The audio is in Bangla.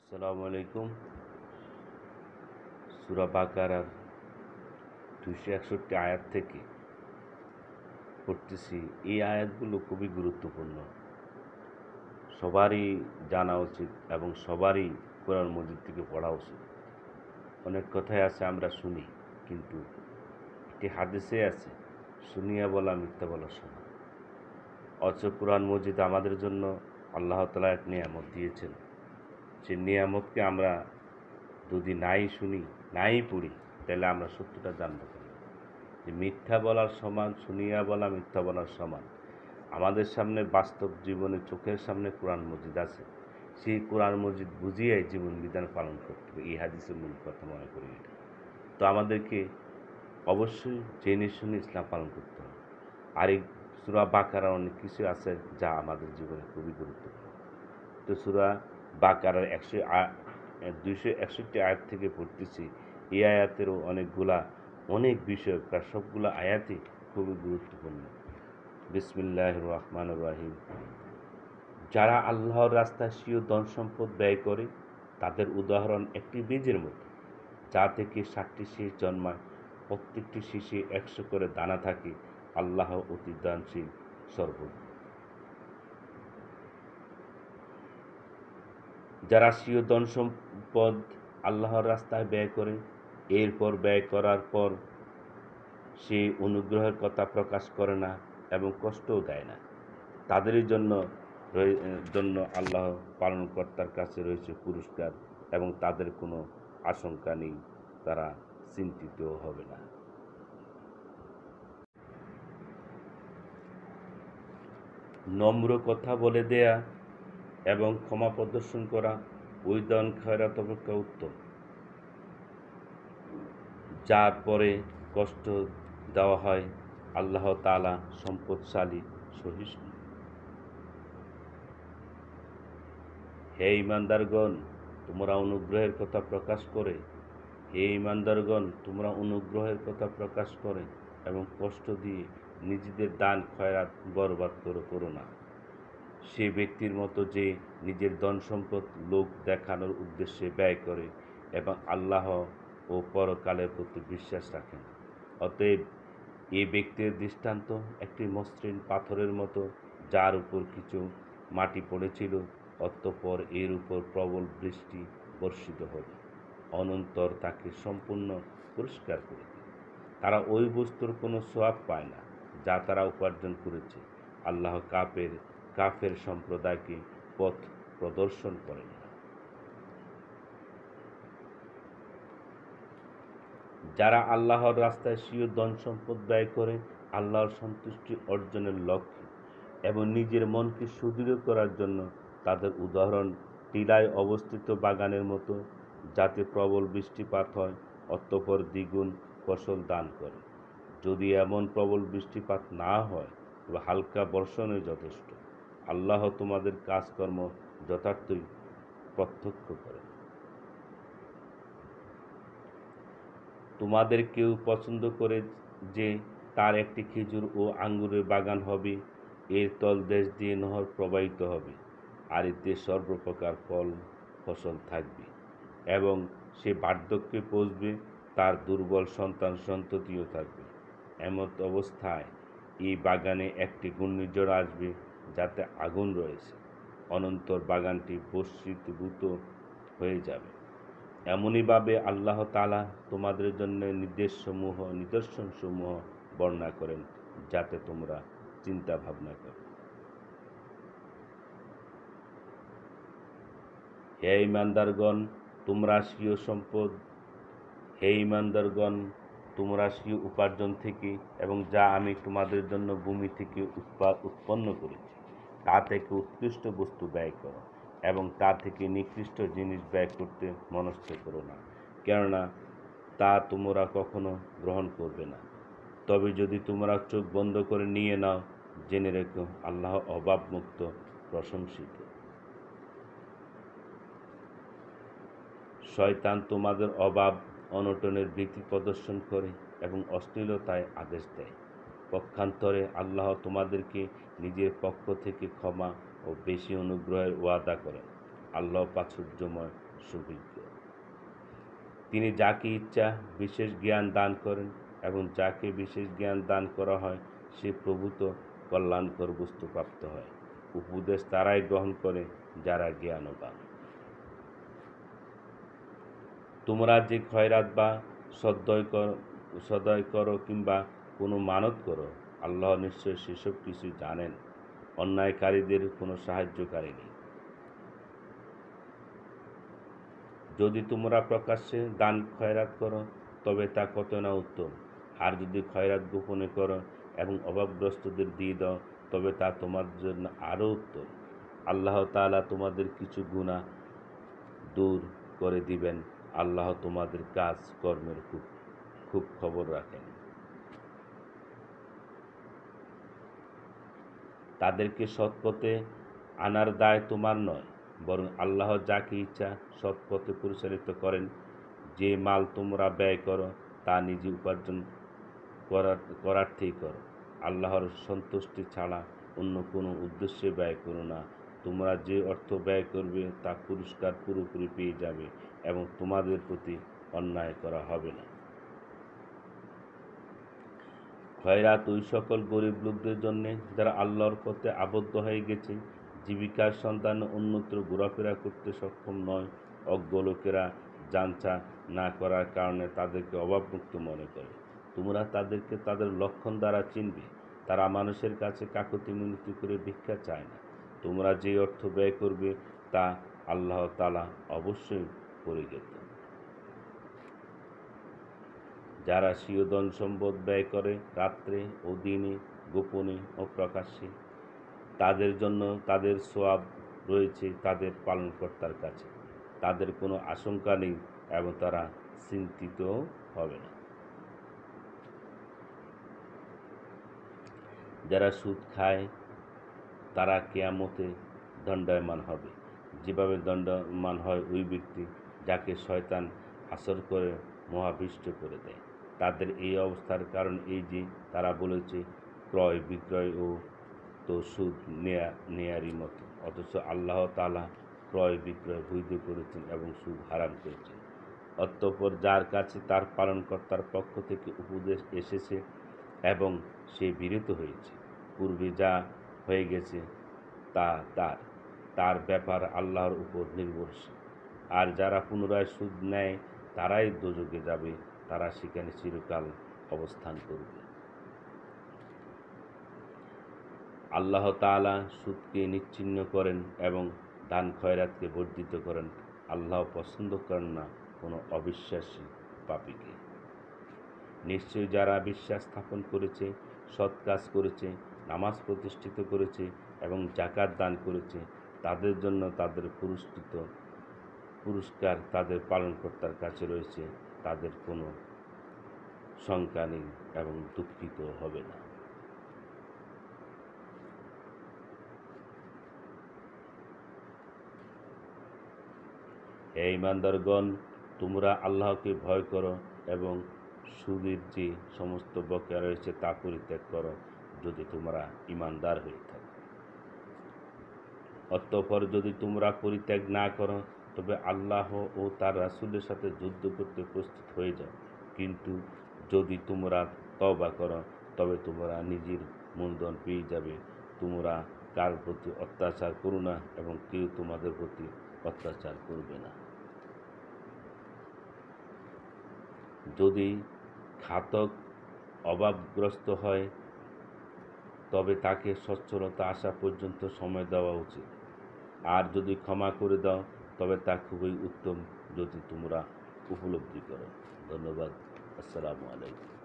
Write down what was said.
আসসালামু আলাইকুম। সূরা বাকারার 261 আয়াত থেকে পড়তেছি। এই আয়াতগুলো খুবই গুরুত্বপূর্ণ, সবারই জানা উচিত এবং সবারই কোরআন মজিদ থেকে পড়া উচিত। অনেক কথাই আছে আমরা শুনি, কিন্তু একটি হাদিসে আছে, শুনিয়া বলা মিথ্যা বলার সমান। অথচ কোরআন মজিদ আমাদের জন্য আল্লাহ তাআলা এক নিয়ামত দিয়েছেন। সেই নিয়ামতকে আমরা যদি নাই শুনি, নাই পড়ি, তাহলে আমরা সত্যটা জানবো কেন? যে মিথ্যা বলার সমান, শুনিয়া বলা মিথ্যা বলার সমান। আমাদের সামনে বাস্তব জীবনে চোখের সামনে কোরআন মজিদ আছে, সেই কোরআন মজিদ বুঝিয়ে জীবন বিধান পালন করতে হবে। এই হাদিসের মূল কথা মনে করি এটা। তো আমাদেরকে অবশ্যই জেনে শুনে ইসলাম পালন করতে হবে। আর এই সূরা বাকারা অনেক কিছু আছে যা আমাদের জীবনে খুবই গুরুত্বপূর্ণ। তো সূরা বাকারার 261 আয়াত থেকে পড়তেছি। এই আয়াতেরও অনেক বিষয়, প্রায় সবগুলো আয়াতই খুবই গুরুত্বপূর্ণ। বিসমিল্লাহির রহমানির রহিম। যারা আল্লাহর রাস্তায় স্বীয় ধন সম্পদ ব্যয় করে, তাদের উদাহরণ একটি বীজের মতো, যা থেকে 7টি শীষ জন্মায়, প্রত্যেকটি শীষে 100 করে দানা থাকে। আল্লাহ অতি দানশীল, সর্বজ্ঞ। যারা স্বীয় ধন সম্পদ আল্লাহর রাস্তায় ব্যয় করে, এরপর ব্যয় করার পর সে অনুগ্রহের কথা প্রকাশ করে না এবং কষ্টও দেয় না, তাদেরই জন্য আল্লাহ পালনকর্তার কাছে রয়েছে পুরস্কার, এবং তাদের কোনো আশঙ্কা নেই, তারা চিন্তিতও হবে না। নম্র কথা বলে দেয়া এবং ক্ষমা প্রদর্শন করা ওই দান খয়রাত অপেক্ষা উত্তম। যার পরে কষ্ট দেওয়া হয়, আল্লাহ তাআলা সম্পদশালী, সহিষ্ণু। হে ঈমানদারগণ, তোমরা অনুগ্রহের কথা প্রকাশ করে এবং কষ্ট দিয়ে নিজেদের দান খয়রাত বরবাদ করো না। সে ব্যক্তির মতো যে নিজের ধন সম্পদ লোক দেখানোর উদ্দেশ্যে ব্যয় করে এবং আল্লাহ ও পরকালের প্রতি বিশ্বাস রাখে না। অতএব এ ব্যক্তির দৃষ্টান্ত একটি মসৃণ পাথরের মতো, যার উপর কিছু মাটি পড়েছিল, অতঃপর এর উপর প্রবল বৃষ্টি বর্ষিত হল, অনন্তর তাকে সম্পূর্ণ পরিষ্কার করে দিল। তারা ওই বস্তুর কোনো সোয়াব পায় না যা তারা উপার্জন করেছে। আল্লাহ কাফের সম্প্রদায়কে পথ প্রদর্শন করেন না। যারা আল্লাহর রাস্তায় স্বীয় ধন সম্পদ ব্যয় করে আল্লাহর সন্তুষ্টি অর্জনের লক্ষ্যে এবং নিজের মনকে সুদৃঢ় করার জন্য, তাদের উদাহরণ টিলায় অবস্থিত বাগানের মতো, যাতে প্রবল বৃষ্টিপাত হয়, অতঃপর দ্বিগুণ ফসল দান করে। যদি এমন প্রবল বৃষ্টিপাত না হয়, তবে হালকা বর্ষণই যথেষ্ট। আল্লাহ তোমাদের কাজকর্ম যথার্থই প্রত্যক্ষ করেন। তোমাদের কেউ পছন্দ করে যে তার একটি খেজুর ও আঙ্গুরের বাগান হবে, এর তলদেশ দিয়ে নহর প্রবাহিত হবে, আর এতে সর্বপ্রকার ফসল থাকবে, এবং সে বার্ধক্যে পৌঁছবে, তার দুর্বল সন্তান সন্ততিও থাকবে। এমত অবস্থায় এই বাগানে একটি ঘূর্ণিঝড় আসবে, যাতে আগুন রয়েছে, অনন্তর বাগানটি ভস্মীভূত হয়ে যাবে। এমনিভাবে আল্লাহ তাআলা তোমাদের জন্য নিদর্শনসমূহ বর্ণনা করেন, যাতে তোমরা চিন্তা ভাবনা করো। হে ঈমানদারগণ, তোমরা স্বীয় উপার্জন থেকে এবং যা আমি তোমাদের জন্য ভূমি থেকে উৎপন্ন করেছি, তা থেকে উৎকৃষ্ট বস্তু ব্যয় করো, এবং তা থেকে নিকৃষ্ট জিনিস ব্যয় করতে মনস্থ করো না, কেননা তা তোমরা কখনো গ্রহণ করবে না। তবে যদি তোমরা চোখ বন্ধ করে নিয়ে নাও, জেনে রেখো আল্লাহ অভাবমুক্ত, প্রশংসিত। শয়তান তোমাদের অভাব অনটনের ভীতি প্রদর্শন করে এবং অশ্লীলতায় আদেশ দেয়। পক্ষান্তরে আল্লাহ তোমাদেরকে নিজের পক্ষ থেকে ক্ষমা ও বেশি অনুগ্রহের ওয়াদা করেন। আল্লাহ প্রাচুর্যময়, সুবিজ্ঞ। তিনি যাকে ইচ্ছা বিশেষ জ্ঞান দান করেন এবং যাকে বিশেষ জ্ঞান দান করা হয় সে প্রভূত কল্যাণকর বস্তু প্রাপ্ত হয়। উপদেশ তারাই গ্রহণ করে যারা জ্ঞানবান। তোমরা যে খয়রাত বা সদয় করো কিংবা কোনো মানত করো, আল্লাহ নিশ্চয় সেসব কিছু জানেন। অন্যায়কারীদের কোনো সাহায্যকারী নেই। যদি তোমরা প্রকাশ্যে দান খয়রাত করো তবে তা কত না উত্তম, আর যদি খয়রাত গোপনে করো এবং অভাবগ্রস্তদের দিয়ে দাও তবে তা তোমাদের জন্য আরও উত্তম। আল্লাহ তাআলা তোমাদের কিছু গুনাহ দূর করে দিবেন। আল্লাহ তোমাদের কাজ কর্মের খুব খবর রাখেন। তাদেরকে সৎ পথে আনার দায় তোমার নয়, বরং আল্লাহ যাকে ইচ্ছা সৎ পথে পরিচালিত করেন। যে মাল তোমরা ব্যয় করো তা নিজে উপার্জন করার্থেই করো। আল্লাহর সন্তুষ্টি ছাড়া অন্য কোনো উদ্দেশ্যে ব্যয় করো না। তোমরা যে অর্থ ব্যয় করবে তা পুরস্কার পুরোপুরি পেয়ে যাবে এবং তোমাদের প্রতি অন্যায় করা হবে না। খয়রাত ওই সকল গরিব লোকদের জন্যে যারা আল্লাহর পথে আবদ্ধ হয়ে গেছে, জীবিকার সন্ধানে অন্যত্র ঘোরাফেরা করতে সক্ষম নয়। অজ্ঞ লোকেরা জানচা না করার কারণে তাদেরকে অভাবমুক্ত মনে করে। তোমরা তাদেরকে তাদের লক্ষণ দ্বারা চিনবে। তারা মানুষের কাছে কাকুতি মিনতি করে ভিক্ষা চায় না। তোমরা যে অর্থ ব্যয় করবে তা আল্লাহ তাআলা অবশ্যই পরিজ্ঞাত। যারা স্বীয় ধন সম্পদ ব্যয় করে রাত্রে ও দিনে, গোপনে ও প্রকাশ্যে, তাদের জন্য তাদের সওয়াব রয়েছে তাদের পালনকর্তার কাছে। তাদের কোনো আশঙ্কা নেই এবং তারা চিন্তিত হবে না। যারা সুদ খায় তারা কিয়ামতে দণ্ডায়মান হবে, যেভাবে দণ্ডায়মান হয় ওই ব্যক্তি যাকে শয়তান আসর করে মোহাবিষ্ট করে দেয়। তাদের এই অবস্থার কারণ এই যে তারা বলেছে ক্রয় বিক্রয় ও তো সুদ নেয়ারই মতো, অথচ আল্লাহ তাআলা ক্রয় বিক্রয় বৈধ করেছেন এবং সুদ হারাম করেছেন। অতঃপর যার কাছে তার পালনকর্তার পক্ষ থেকে উপদেশ এসেছে এবং সে বিরত হয়েছে, পূর্বে যা হয়ে গেছে তা তার ব্যাপার আল্লাহর উপর নির্ভরশীল। আর যারা পুনরায় সুদ নেয় তারাই দোজখে যাবে, তারা সেখানে চিরকাল অবস্থান করবে। আল্লাহ তাআলা সুদকে নিশ্চিহ্ন করেন এবং দান খয়রাতকে বর্জিত করেন। আল্লাহ পছন্দ করেন না কোনো অবিশ্বাসী পাপীকে। নিশ্চয়ই যারা বিশ্বাস স্থাপন করেছে, সৎ কাজ করেছে, নামাজ প্রতিষ্ঠিত করেছে এবং যাকাত দান করেছে, তাদের জন্য তাদের পুরস্কার তাদের পালনকর্তার কাছে রয়েছে। তাদের কোনো শঙ্কা নেই এবং দুঃখিত হবে না। হে ঈমানদারগণ, তোমরা আল্লাহকে ভয় করো এবং সুদের যে সমস্ত বকেয়া রয়েছে তা পরিত্যাগ করো, যদি তোমরা ঈমানদার হয়ে থাকো। অতঃপর যদি তোমরা পরিত্যাগ না করো তবে আল্লাহ ও তার রাসূলের সাথে যুদ্ধ করতে প্রস্তুত হয়ে যাও। কিন্তু যদি তোমরা তওবা করো তবে তোমরা নিজের মূলধন পেয়ে যাবে। তোমরা কার প্রতি অত্যাচার করো না এবং কেউ তোমাদের প্রতি অত্যাচার করবে না। যদি ঘাতক অভাবগ্রস্ত হয় তবে তাকে সচ্ছলতা আসা পর্যন্ত সময় দেওয়া উচিত। আর যদি ক্ষমা করে দাও তবে তা খুবই উত্তম, যদি তোমরা উপলব্ধি করো। ধন্যবাদ। আসসালামু আলাইকুম।